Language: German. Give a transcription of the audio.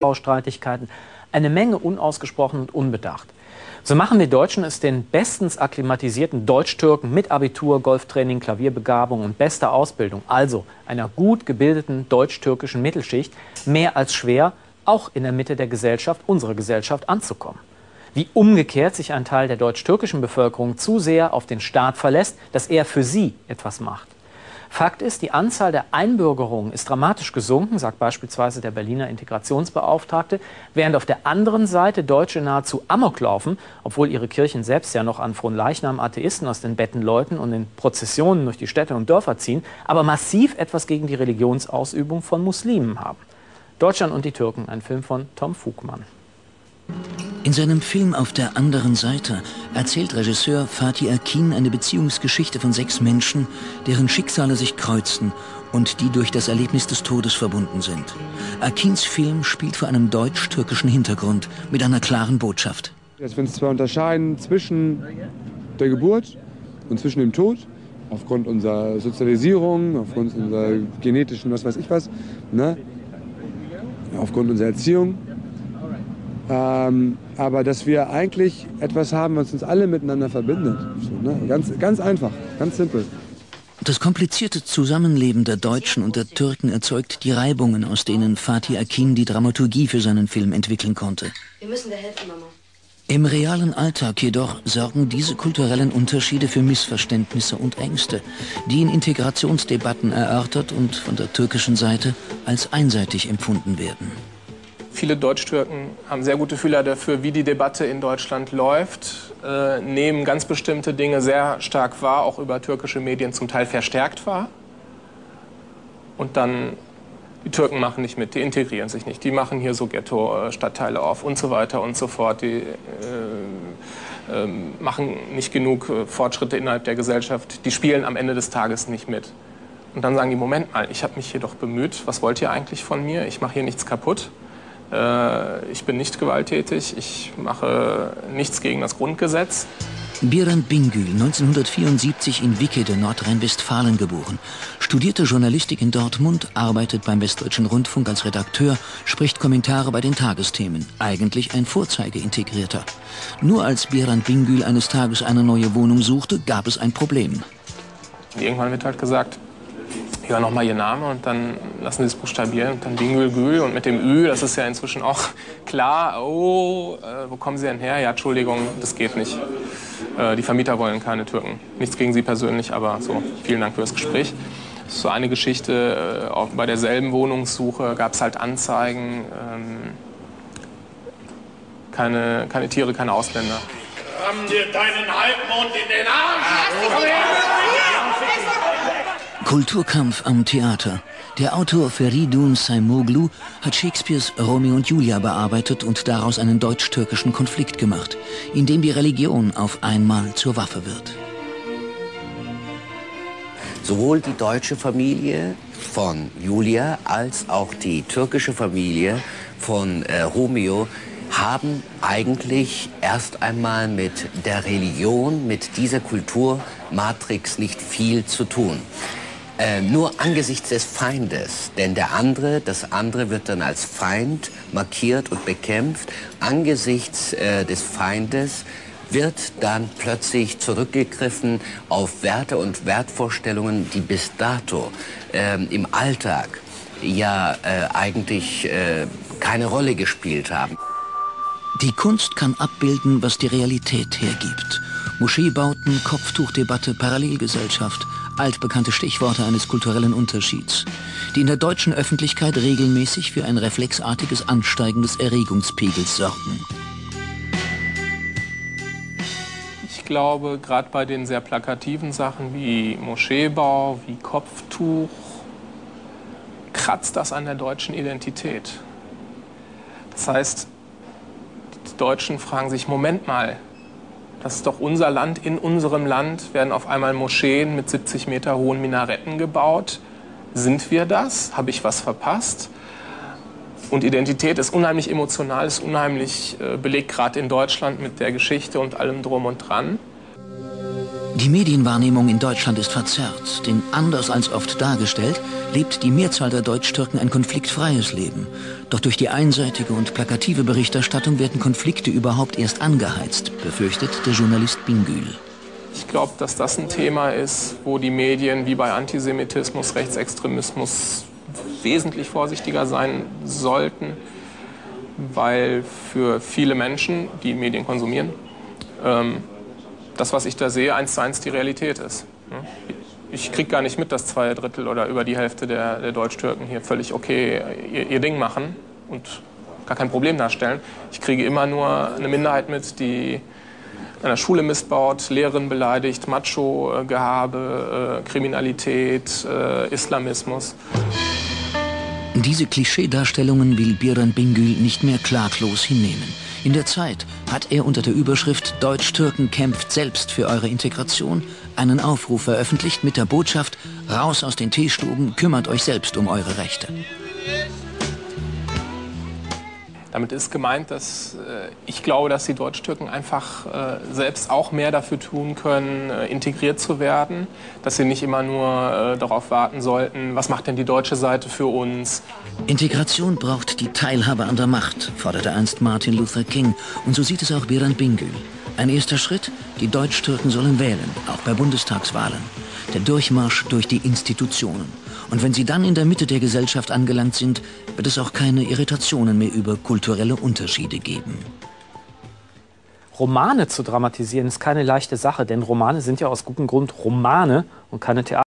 Streitigkeiten, eine Menge unausgesprochen und unbedacht. So machen wir Deutschen es den bestens akklimatisierten Deutsch-Türken mit Abitur, Golftraining, Klavierbegabung und bester Ausbildung, also einer gut gebildeten deutsch-türkischen Mittelschicht, mehr als schwer, auch in der Mitte der Gesellschaft, unserer Gesellschaft, anzukommen. Wie umgekehrt sich ein Teil der deutsch-türkischen Bevölkerung zu sehr auf den Staat verlässt, dass er für sie etwas macht. Fakt ist, die Anzahl der Einbürgerungen ist dramatisch gesunken, sagt beispielsweise der Berliner Integrationsbeauftragte, während auf der anderen Seite Deutsche nahezu Amok laufen, obwohl ihre Kirchen selbst ja noch an Fronleichnam Atheisten aus den Betten läuten und in Prozessionen durch die Städte und Dörfer ziehen, aber massiv etwas gegen die Religionsausübung von Muslimen haben. Deutschland und die Türken, ein Film von Tom Fugmann. In seinem Film Auf der anderen Seite erzählt Regisseur Fatih Akin eine Beziehungsgeschichte von 6 Menschen, deren Schicksale sich kreuzen und die durch das Erlebnis des Todes verbunden sind. Akins Film spielt vor einem deutsch-türkischen Hintergrund mit einer klaren Botschaft. Dass wir uns zwar unterscheiden zwischen der Geburt und zwischen dem Tod, aufgrund unserer Sozialisierung, aufgrund unserer genetischen, was weiß ich was, ne? Aufgrund unserer Erziehung. Aber dass wir eigentlich etwas haben, was uns alle miteinander verbindet. So, ne? Ganz einfach, ganz simpel. Das komplizierte Zusammenleben der Deutschen und der Türken erzeugt die Reibungen, aus denen Fatih Akin die Dramaturgie für seinen Film entwickeln konnte. Wir müssen dir helfen, Mama. Im realen Alltag jedoch sorgen diese kulturellen Unterschiede für Missverständnisse und Ängste, die in Integrationsdebatten erörtert und von der türkischen Seite als einseitig empfunden werden. Viele Deutsch-Türken haben sehr gute Fühler dafür, wie die Debatte in Deutschland läuft, nehmen ganz bestimmte Dinge sehr stark wahr, auch über türkische Medien zum Teil verstärkt wahr. Und dann, die Türken machen nicht mit, die integrieren sich nicht, die machen hier so Ghetto-Stadtteile auf und so weiter und so fort. Die machen nicht genug Fortschritte innerhalb der Gesellschaft, die spielen am Ende des Tages nicht mit. Und dann sagen die, Moment mal, ich habe mich hier doch bemüht, was wollt ihr eigentlich von mir? Ich mache hier nichts kaputt. Ich bin nicht gewalttätig, ich mache nichts gegen das Grundgesetz. Biran Bingül, 1974 in Wickede, Nordrhein-Westfalen geboren, studierte Journalistik in Dortmund, arbeitet beim Westdeutschen Rundfunk als Redakteur, spricht Kommentare bei den Tagesthemen. Eigentlich ein Vorzeigeintegrierter. Nur als Biran Bingül eines Tages eine neue Wohnung suchte, gab es ein Problem. Irgendwann wird halt gesagt, ja, nochmal Ihr Name und dann lassen Sie es buchstabieren und dann Bingül Gül und mit dem Ü, das ist ja inzwischen auch klar, oh, wo kommen Sie denn her? Ja, Entschuldigung, das geht nicht. Die Vermieter wollen keine Türken. Nichts gegen Sie persönlich, aber so, vielen Dank für das Gespräch. Das ist so eine Geschichte, auch bei derselben Wohnungssuche gab es halt Anzeigen, keine Tiere, keine Ausländer. Ramm dir deinen Halbmond in den Arsch! Kulturkampf am Theater. Der Autor Feridun Saimoglu hat Shakespeares Romeo und Julia bearbeitet und daraus einen deutsch-türkischen Konflikt gemacht, in dem die Religion auf einmal zur Waffe wird. Sowohl die deutsche Familie von Julia als auch die türkische Familie von Romeo haben eigentlich erst einmal mit der Religion, mit dieser Kulturmatrix nicht viel zu tun. Nur angesichts des Feindes, denn das andere wird dann als Feind markiert und bekämpft. Angesichts des Feindes wird dann plötzlich zurückgegriffen auf Werte und Wertvorstellungen, die bis dato im Alltag ja eigentlich keine Rolle gespielt haben. Die Kunst kann abbilden, was die Realität hergibt. Moscheebauten, Kopftuchdebatte, Parallelgesellschaft, altbekannte Stichworte eines kulturellen Unterschieds, die in der deutschen Öffentlichkeit regelmäßig für ein reflexartiges Ansteigen des Erregungspegels sorgen. Ich glaube, gerade bei den sehr plakativen Sachen wie Moscheebau, wie Kopftuch, kratzt das an der deutschen Identität. Das heißt, die Deutschen fragen sich, Moment mal, das ist doch unser Land. In unserem Land werden auf einmal Moscheen mit 70 Meter hohen Minaretten gebaut. Sind wir das? Habe ich was verpasst? Und Identität ist unheimlich emotional, ist unheimlich belegt, gerade in Deutschland mit der Geschichte und allem drum und dran. Die Medienwahrnehmung in Deutschland ist verzerrt, denn anders als oft dargestellt, lebt die Mehrzahl der Deutsch-Türken ein konfliktfreies Leben. Doch durch die einseitige und plakative Berichterstattung werden Konflikte überhaupt erst angeheizt, befürchtet der Journalist Bingül. Ich glaube, dass das ein Thema ist, wo die Medien wie bei Antisemitismus, Rechtsextremismus wesentlich vorsichtiger sein sollten, weil für viele Menschen, die Medien konsumieren, das, was ich da sehe, 1:1 die Realität ist. Ich kriege gar nicht mit, dass 2/3 oder über die Hälfte der Deutsch-Türken hier völlig okay ihr Ding machen und gar kein Problem darstellen. Ich kriege immer nur eine Minderheit mit, die an der Schule missbaut, Lehrerinnen beleidigt, Macho-Gehabe, Kriminalität, Islamismus. Diese Klischeedarstellungen will Biran Bingül nicht mehr klaglos hinnehmen. In der Zeit hat er unter der Überschrift "Deutsch-Türken kämpft selbst für eure Integration" einen Aufruf veröffentlicht mit der Botschaft: Raus aus den Teestuben, kümmert euch selbst um eure Rechte. Damit ist gemeint, dass ich glaube, dass die Deutsch-Türken einfach selbst auch mehr dafür tun können, integriert zu werden. Dass sie nicht immer nur darauf warten sollten, was macht denn die deutsche Seite für uns. Integration braucht die Teilhabe an der Macht, forderte einst Martin Luther King. Und so sieht es auch Biran Bingül. Ein erster Schritt: die Deutsch-Türken sollen wählen, auch bei Bundestagswahlen. Der Durchmarsch durch die Institutionen. Und wenn sie dann in der Mitte der Gesellschaft angelangt sind, wird es auch keine Irritationen mehr über kulturelle Unterschiede geben. Romane zu dramatisieren ist keine leichte Sache, denn Romane sind ja aus gutem Grund Romane und keine Theater.